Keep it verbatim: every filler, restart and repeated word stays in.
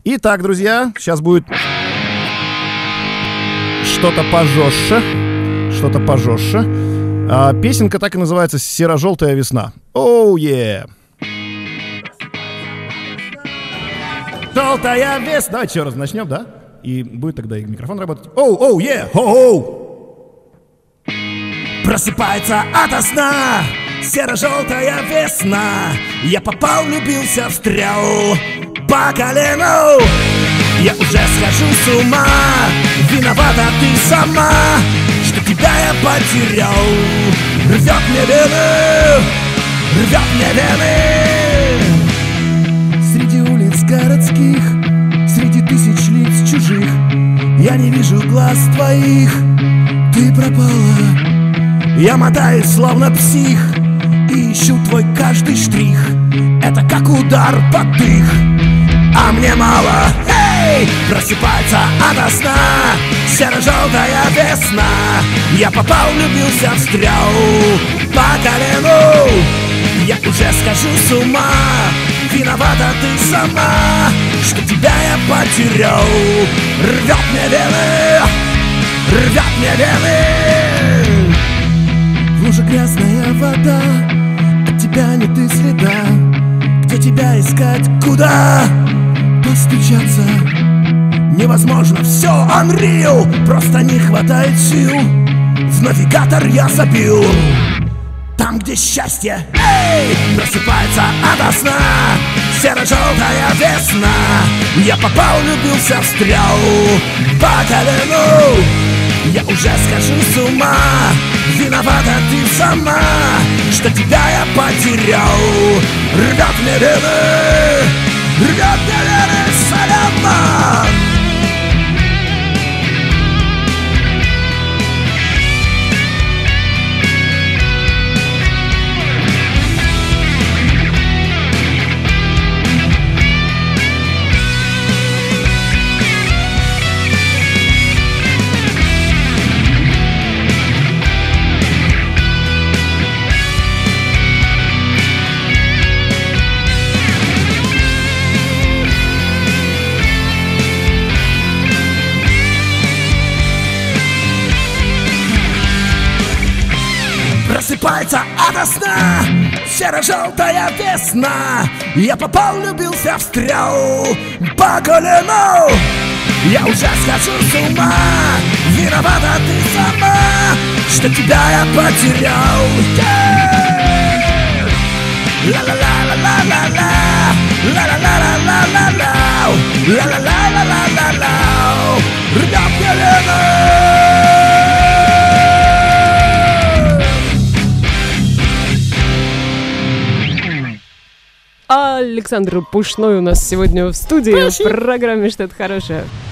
Итак, друзья, сейчас будет что-то пожестче. Что-то пожестче. А, песенка так и называется «Серо-желтая весна». Оу, е! Желтая весна. Давайте еще раз начнем, да? И будет тогда и микрофон работать. Оу, оу, е! Оу! Просыпается ото сна серо-желтая весна. Я попал, влюбился, встрял по колену. Я уже схожу с ума. Виновата ты сама, что тебя я потерял. Рвет мне вены, рвет мне вены. Среди улиц городских, среди тысяч лиц чужих, я не вижу глаз твоих. Ты пропала. Я мотаюсь, словно псих, и ищу твой каждый штрих. Это как удар под дых, а мне мало. Эй! Просыпается ото сна серо-желтая весна. Я попал, влюбился, встрял по колену. Я уже схожу с ума. Виновата ты сама, что тебя я потерял. Рвет мне вены, рвет мне вены. В луже грязная вода, от тебя нет и следа. Где тебя искать, куда постучаться? Невозможно, все unreal, просто не хватает сил. В навигатор я забил там, где счастье. Эй! Просыпается ото сна серо-желтая весна. Я попал, влюбился, встрял по колену. Я уже схожу с ума. Виновата ты сама, что тебя я потерял. Рвет мне вены, рвет мне вены, Соломон. Просыпается ото сна серо-желтая весна. Я попал, влюбился, встрял по колену. Я уже схожу с ума. Виновата ты сама, что тебя я потерял. Ла-ла-ла-ла-ла-ла-ла, ла-ла-ла-ла-ла-ла-ла, ла-ла-ла-ла-ла-ла-ла. Рвет мне вены. Александр Пушной у нас сегодня в студии. Спасибо. В программе «Что-то хорошее».